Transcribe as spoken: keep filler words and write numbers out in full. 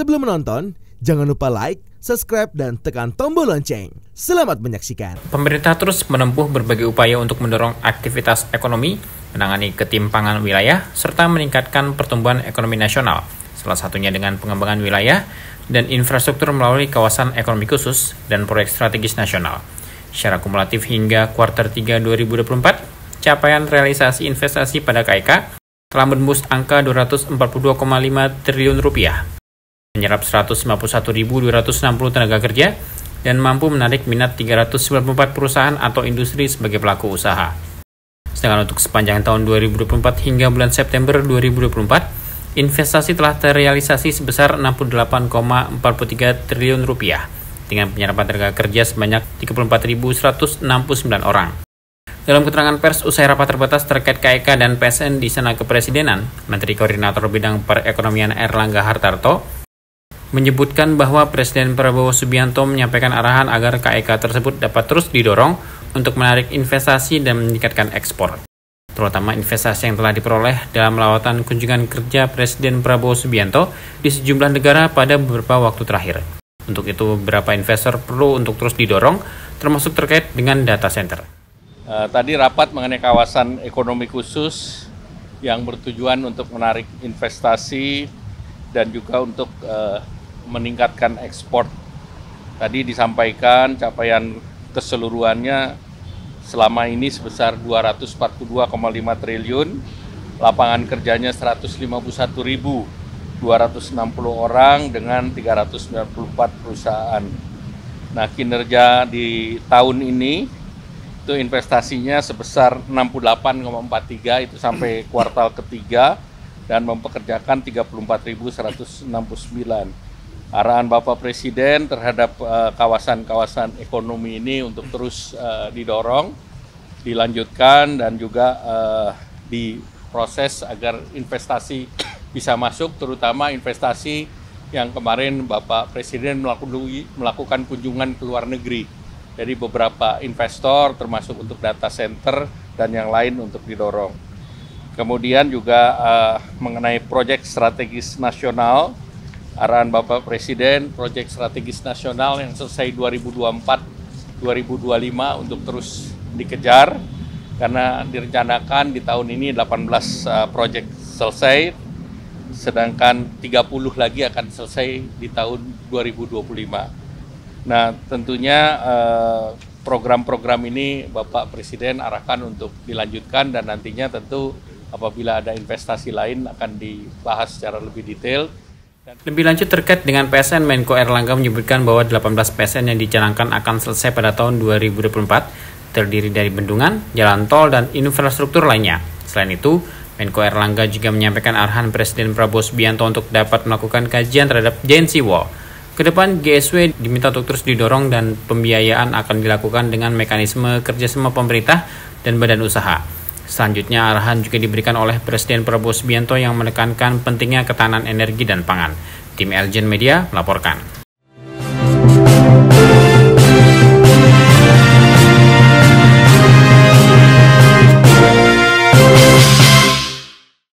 Sebelum menonton, jangan lupa like, subscribe, dan tekan tombol lonceng. Selamat menyaksikan. Pemerintah terus menempuh berbagai upaya untuk mendorong aktivitas ekonomi, menangani ketimpangan wilayah, serta meningkatkan pertumbuhan ekonomi nasional. Salah satunya dengan pengembangan wilayah dan infrastruktur melalui kawasan ekonomi khusus dan proyek strategis nasional. Secara kumulatif hingga kuartal tiga dua ribu dua puluh empat, capaian realisasi investasi pada K E K telah menembus angka dua ratus empat puluh dua koma lima triliun rupiah, menyerap seratus lima puluh satu ribu dua ratus enam puluh tenaga kerja, dan mampu menarik minat tiga ratus sembilan puluh empat perusahaan atau industri sebagai pelaku usaha. Sedangkan untuk sepanjang tahun dua ribu dua puluh empat hingga bulan September dua ribu dua puluh empat, investasi telah terrealisasi sebesar enam puluh delapan koma empat tiga triliun rupiah, dengan penyerapan tenaga kerja sebanyak tiga puluh empat ribu seratus enam puluh sembilan orang. Dalam keterangan pers usai rapat terbatas terkait K E K dan P S N di Istana Kepresidenan, Menteri Koordinator Bidang Perekonomian Erlangga Hartarto menyebutkan bahwa Presiden Prabowo Subianto menyampaikan arahan agar K E K tersebut dapat terus didorong untuk menarik investasi dan meningkatkan ekspor, terutama investasi yang telah diperoleh dalam lawatan kunjungan kerja Presiden Prabowo Subianto di sejumlah negara pada beberapa waktu terakhir. Untuk itu, beberapa investor perlu untuk terus didorong, termasuk terkait dengan data center. Uh, tadi rapat mengenai kawasan ekonomi khusus yang bertujuan untuk menarik investasi dan juga untuk uh, meningkatkan ekspor. Tadi disampaikan capaian keseluruhannya selama ini sebesar dua ratus empat puluh dua koma lima triliun, lapangan kerjanya seratus lima puluh satu ribu dua ratus enam puluh orang dengan tiga ratus sembilan puluh empat perusahaan. Nah, kinerja di tahun ini itu investasinya sebesar enam puluh delapan koma empat tiga itu sampai kuartal ketiga dan mempekerjakan tiga puluh empat ribu seratus enam puluh sembilan. Arahan Bapak Presiden terhadap uh, kawasan-kawasan ekonomi ini untuk terus uh, didorong, dilanjutkan dan juga uh, diproses agar investasi bisa masuk, terutama investasi yang kemarin Bapak Presiden melakukan kunjungan ke luar negeri. Jadi beberapa investor termasuk untuk data center dan yang lain untuk didorong. Kemudian juga uh, mengenai proyek strategis nasional, arahan Bapak Presiden proyek strategis nasional yang selesai dua ribu dua puluh empat dua ribu dua puluh lima untuk terus dikejar, karena direncanakan di tahun ini delapan belas uh, proyek selesai, sedangkan tiga puluh lagi akan selesai di tahun dua ribu dua puluh lima. Nah, tentunya eh, program-program ini Bapak Presiden arahkan untuk dilanjutkan dan nantinya tentu apabila ada investasi lain akan dibahas secara lebih detail. Lebih lanjut terkait dengan P S N, Menko Erlangga menyebutkan bahwa delapan belas P S N yang dicanangkan akan selesai pada tahun dua ribu dua puluh empat, terdiri dari bendungan, jalan tol, dan infrastruktur lainnya. Selain itu, Menko Erlangga juga menyampaikan arahan Presiden Prabowo Subianto untuk dapat melakukan kajian terhadap Giant Sea Wall. Kedepan, G S W diminta untuk terus didorong dan pembiayaan akan dilakukan dengan mekanisme kerjasama pemerintah dan badan usaha. Selanjutnya, arahan juga diberikan oleh Presiden Prabowo Subianto yang menekankan pentingnya ketahanan energi dan pangan. Tim Elgen Media melaporkan.